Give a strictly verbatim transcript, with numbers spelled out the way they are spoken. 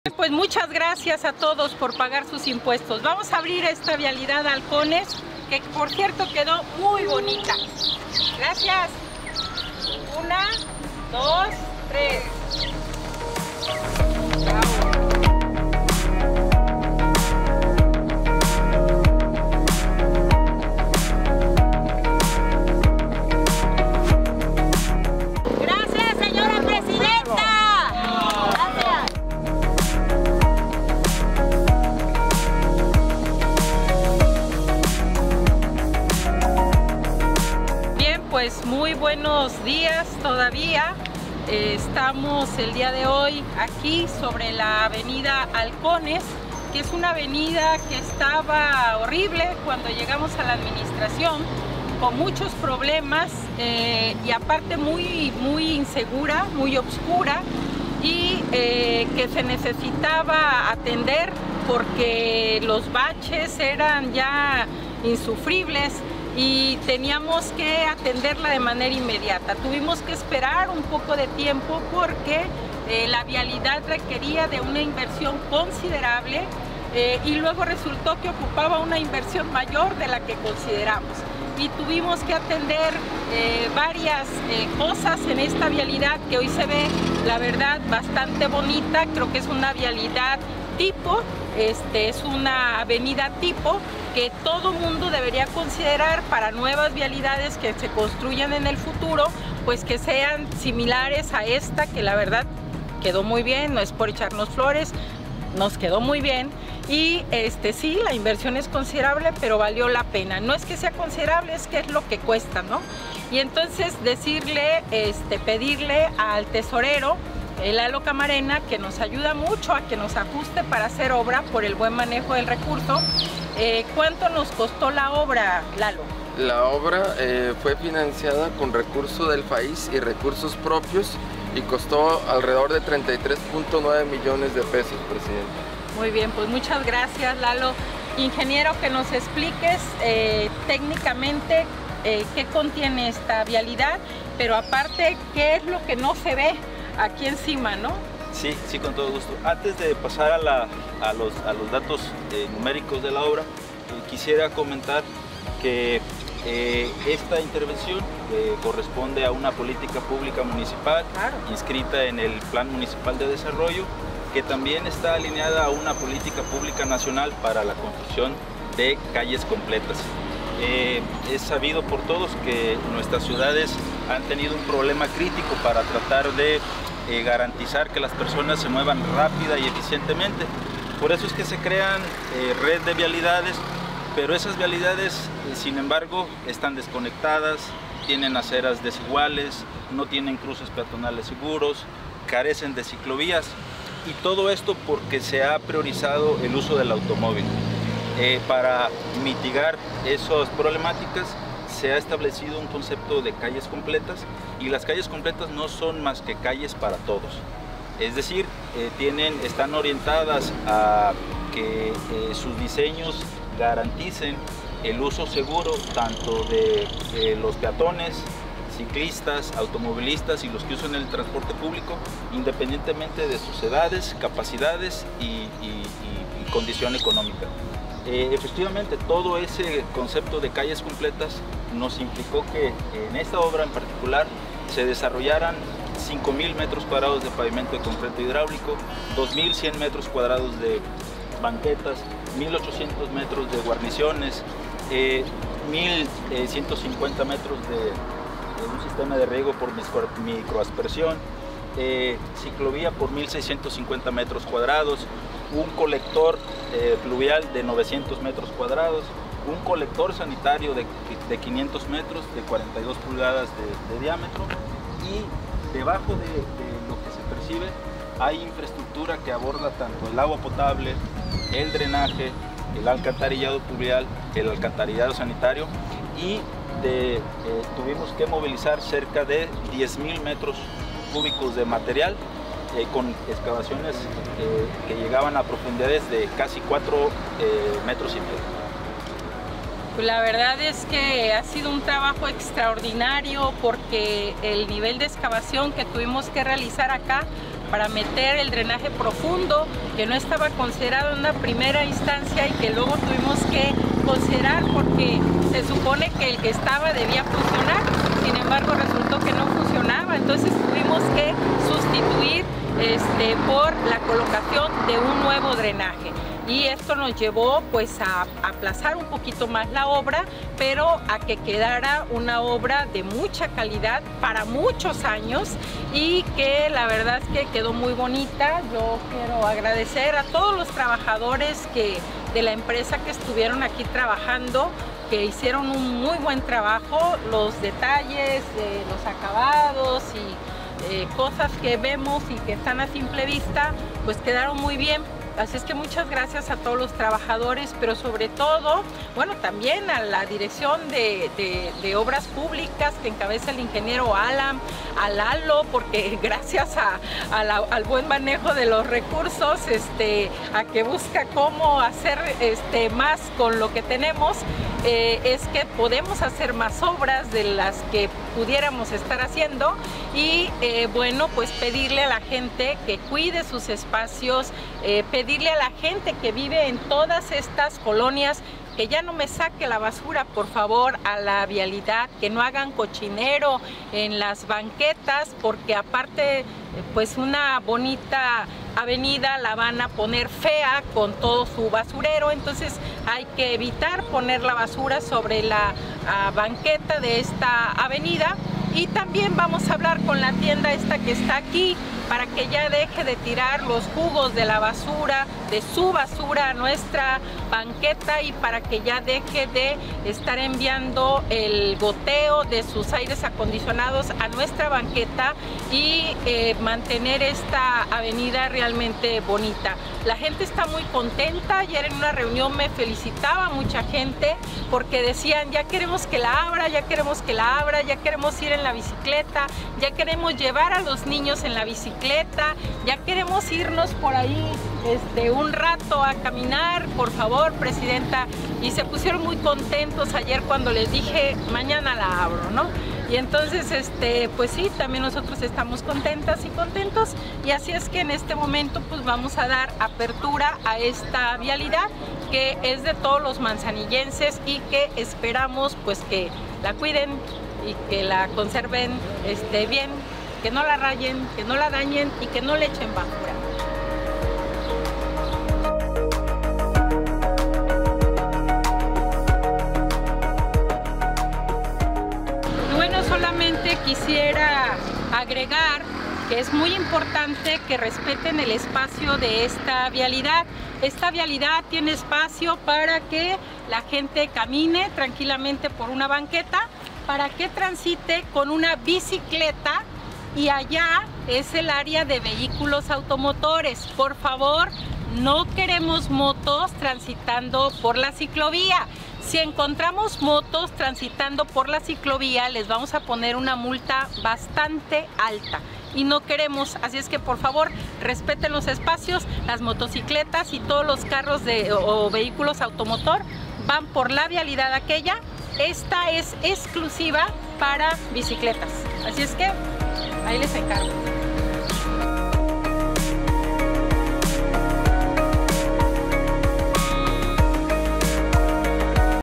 Pues muchas gracias a todos por pagar sus impuestos. Vamos a abrir esta vialidad Halcones, que por cierto quedó muy bonita. Gracias. Una, dos, tres. Bravo. Pues muy buenos días todavía. Eh, estamos el día de hoy aquí sobre la avenida Halcones, que es una avenida que estaba horrible cuando llegamos a la administración, con muchos problemas eh, y aparte muy, muy insegura, muy oscura, y eh, que se necesitaba atender porque los baches eran ya insufribles y teníamos que atenderla de manera inmediata. Tuvimos que esperar un poco de tiempo porque eh, la vialidad requería de una inversión considerable eh, y luego resultó que ocupaba una inversión mayor de la que consideramos. Y tuvimos que atender eh, varias eh, cosas en esta vialidad que hoy se ve, la verdad, bastante bonita. Creo que es una vialidad tipo, este, es una avenida tipo que todo mundo debería considerar para nuevas vialidades que se construyan en el futuro, pues que sean similares a esta, que la verdad quedó muy bien, no es por echarnos flores, nos quedó muy bien. Y este sí, la inversión es considerable, pero valió la pena. No es que sea considerable, es que es lo que cuesta, ¿no? Y entonces decirle, este, pedirle al tesorero, el Lalo Camarena, que nos ayuda mucho a que nos ajuste para hacer obra por el buen manejo del recurso. Eh, ¿Cuánto nos costó la obra, Lalo? La obra eh, fue financiada con recursos del país y recursos propios y costó alrededor de treinta y tres punto nueve millones de pesos, presidente. Muy bien, pues muchas gracias, Lalo. Ingeniero, que nos expliques eh, técnicamente eh, qué contiene esta vialidad, pero aparte, qué es lo que no se ve aquí encima, ¿no? Sí, sí, con todo gusto. Antes de pasar a, la, a, los, a los datos eh, numéricos de la obra, eh, quisiera comentar que eh, esta intervención eh, corresponde a una política pública municipal, claro, inscrita en el Plan Municipal de Desarrollo, que también está alineada a una política pública nacional para la construcción de calles completas. Eh, es sabido por todos que nuestras ciudades han tenido un problema crítico para tratar de eh, garantizar que las personas se muevan rápida y eficientemente. Por eso es que se crean eh, red de vialidades, pero esas vialidades, eh, sin embargo, están desconectadas, tienen aceras desiguales, no tienen cruces peatonales seguros, carecen de ciclovías, y todo esto porque se ha priorizado el uso del automóvil. Eh, para mitigar esas problemáticas se ha establecido un concepto de calles completas, y las calles completas no son más que calles para todos. Es decir, eh, tienen, están orientadas a que eh, sus diseños garanticen el uso seguro tanto de eh, los peatones, ciclistas, automovilistas y los que usan el transporte público, independientemente de sus edades, capacidades y, y, y, y condición económica. Eh, efectivamente, todo ese concepto de calles completas nos implicó que en esta obra en particular se desarrollaran cinco mil metros cuadrados de pavimento de concreto hidráulico, dos mil cien metros cuadrados de banquetas, mil ochocientos metros de guarniciones, eh, mil ciento cincuenta metros de, de un sistema de riego por microaspersión, eh, ciclovía por mil seiscientos cincuenta metros cuadrados, un colector eh, pluvial de novecientos metros cuadrados, un colector sanitario de, de quinientos metros, de cuarenta y dos pulgadas de, de diámetro, y debajo de, de lo que se percibe hay infraestructura que aborda tanto el agua potable, el drenaje, el alcantarillado pluvial, el alcantarillado sanitario, y de, eh, tuvimos que movilizar cerca de diez mil metros cúbicos de material, Eh, con excavaciones eh, que llegaban a profundidades de casi cuatro eh, metros y medio. Pues la verdad es que ha sido un trabajo extraordinario porque el nivel de excavación que tuvimos que realizar acá para meter el drenaje profundo, que no estaba considerado en una primera instancia y que luego tuvimos que considerar porque se supone que el que estaba debía funcionar, sin embargo resultó que no funcionaba, entonces tuvimos que sustituir este, por la colocación de un nuevo drenaje. Y esto nos llevó pues a aplazar un poquito más la obra, pero a que quedara una obra de mucha calidad para muchos años y que la verdad es que quedó muy bonita. Yo quiero agradecer a todos los trabajadores que, de la empresa que estuvieron aquí trabajando, que hicieron un muy buen trabajo, los detalles, eh, los acabados y eh, cosas que vemos y que están a simple vista, pues quedaron muy bien. Así es que muchas gracias a todos los trabajadores, pero sobre todo, bueno, también a la Dirección de, de, de Obras Públicas que encabeza el ingeniero Alan, a Lalo, porque gracias a, a la, al buen manejo de los recursos, este, a que busca cómo hacer este, más con lo que tenemos, eh, es que podemos hacer más obras de las que pudiéramos estar haciendo y eh, bueno, pues pedirle a la gente que cuide sus espacios, eh, pedirle a la gente que vive en todas estas colonias que ya no me saque la basura, por favor, a la vialidad, que no hagan cochinero en las banquetas, porque aparte, pues una bonita avenida la van a poner fea con todo su basurero, entonces hay que evitar poner la basura sobre la uh, banqueta de esta avenida. Y también vamos a hablar con la tienda esta que está aquí para que ya deje de tirar los jugos de la basura, de su basura a nuestra banqueta y para que ya deje de estar enviando el goteo de sus aires acondicionados a nuestra banqueta y eh, mantener esta avenida realmente bonita. La gente está muy contenta. Ayer en una reunión me felicitaba mucha gente porque decían ya queremos que la abra, ya queremos que la abra, ya queremos ir en la bicicleta, ya queremos llevar a los niños en la bicicleta, ya queremos irnos por ahí este, un rato a caminar, por favor, presidenta. Y se pusieron muy contentos ayer cuando les dije mañana la abro, ¿no? Y entonces, este, pues sí, también nosotros estamos contentas y contentos y así es que en este momento pues vamos a dar apertura a esta vialidad que es de todos los manzanillenses y que esperamos pues que la cuiden y que la conserven este, bien, que no la rayen, que no la dañen y que no le echen basura. Bueno, solamente quisiera agregar que es muy importante que respeten el espacio de esta vialidad. Esta vialidad tiene espacio para que la gente camine tranquilamente por una banqueta, para que transite con una bicicleta y allá es el área de vehículos automotores. Por favor, no queremos motos transitando por la ciclovía. Si encontramos motos transitando por la ciclovía, les vamos a poner una multa bastante alta y no queremos, así es que por favor respeten los espacios. Las motocicletas y todos los carros de, o, o vehículos automotor van por la vialidad aquella. Esta es exclusiva para bicicletas, así es que ahí les encargo.